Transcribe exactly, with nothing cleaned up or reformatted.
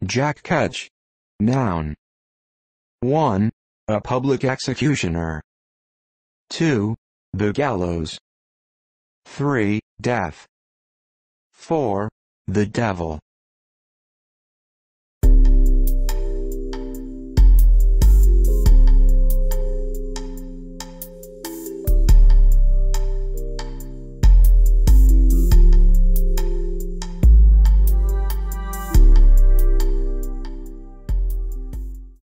Jack Ketch. Noun. one. A public executioner. two. The gallows. three. Death. four. The devil.